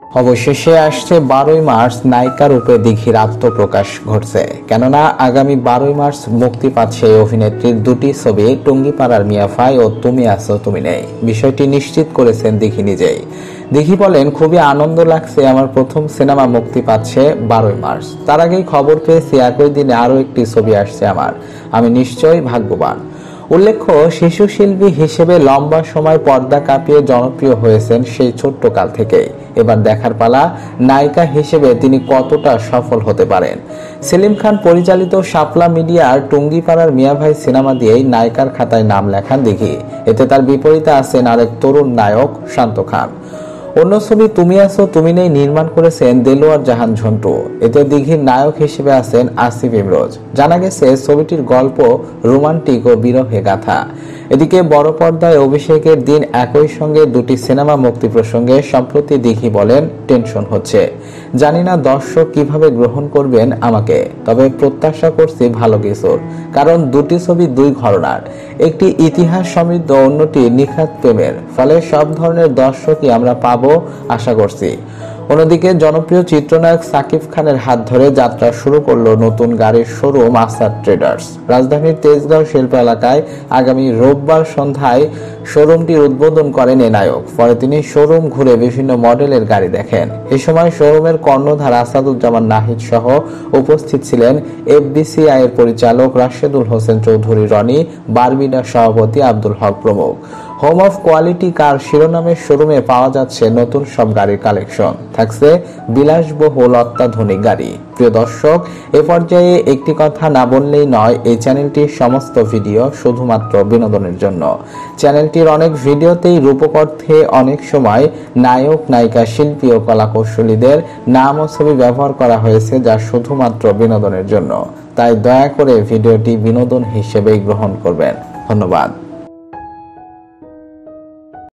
অবশেষে আসছে 12ই মার্চ নায়িকা রূপে দিঘির আত্মপ্রকাশ ঘটছে। কেননা আগামী 12ই মার্চ মুক্তি পাচ্ছে এই অভিনেত্রীর দুটি ছবি, টুঙ্গিপাড়ার মিয়া ভাই ও তুমি আছো তুমি নেই। বিষয়টি নিশ্চিত করেছেন দিঘি নিজেই। দিঘি বলেন, খুবই আনন্দ লাগছে, আমার প্রথম সিনেমা মুক্তি পাচ্ছে 12ই মার্চ। তার আগেই খবর পেয়েছি একই দিনে আরো একটি ছবি আসছে আমার, আমি নিশ্চয়ই ভাগ্যবান। উল্লেখ্য, শিশু শিল্পী হিসেবে লম্বা সময় পর্দা কাঁপিয়ে জনপ্রিয় হয়েছেন সেই ছোট্ট কাল থেকেই। এবার দেখার পালা নায়িকা হিসেবে তিনি কতটা সফল হতে পারেন। সেলিম খান পরিচালিত শাপলা মিডিয়ার টুঙ্গিপাড়ার মিয়া ভাই সিনেমা দিয়েই নায়িকার খাতায় নাম লেখান দিঘি। এতে তার বিপরীতে আছেন আরেক তরুণ নায়ক শান্ত খান। অন্য ছবি তুমি আছো তুমি নেই নির্মাণ করেছেন দেলোয়ার জাহান ঝন্টু। এতে দিঘির নায়ক হিসেবে আছেন আসিফ ইমরোজ। জানা গেছে ছবিটির গল্প রোমান্টিক ও বিরহে গাথা। এদিকে বড় পর্দায় অভিষেকের দিন একই সঙ্গে দুটি সিনেমা মুক্তি প্রসঙ্গে সম্প্রতি দিঘি বলেন, টেনশন হচ্ছে, জানি না দর্শক কিভাবে গ্রহণ করবেন আমাকে, তবে প্রত্যাশা করছি ভালো কিছুর। কারণ দুটি ছবি দুই ঘরানার, একটি ইতিহাস সমৃদ্ধ, অন্যটি নিখাত প্রেমের। ফলে সব ধরনের দর্শকই আমরা পাবো আশা করছি। অন্যদিকে জনপ্রিয় চিত্রনায়ক সাকিব খানের হাত ধরে যাত্রা শুরু করলো নতুন গাড়ির শোরুম আসাদ ট্রেডার্স। রাজধানীর তেজগাঁও শিল্প এলাকায় আগামী রোববার সন্ধ্যায় শোরুমটির উদ্বোধন করেন এ নায়ক। পরে তিনি শোরুম ঘুরে বিভিন্ন মডেলের গাড়ি দেখেন। এ সময় শোরুমের কর্ণধার আসাদুজ্জামান নাহিদ সহ উপস্থিত ছিলেন এফবিসিআই এর পরিচালক রাশেদুল হোসেন চৌধুরী রনি, বারবিডা সভাপতি আব্দুল হক প্রমুখ। হোম অফ কোয়ালিটি কার শিরোনামের শোরুমে পাওয়া যাচ্ছে নতুন সব গাড়ির কালেকশন, থাকছে বিলাসবহুল অত্যাধুনিক গাড়ি। প্রিয় দর্শক, এ পর্যায়ে একটি কথা না বললেই নয়, এই চ্যানেলটির সমস্ত ভিডিও শুধুমাত্র বিনোদনের জন্য। চ্যানেলটির অনেক ভিডিওতেই রূপকর্থে অনেক সময় নায়ক নায়িকা শিল্পী ও কলাকৌশলীদের নাম ও ছবি ব্যবহার করা হয়েছে, যা শুধুমাত্র বিনোদনের জন্য। তাই দয়া করে ভিডিওটি বিনোদন হিসেবেই গ্রহণ করবেন। ধন্যবাদ।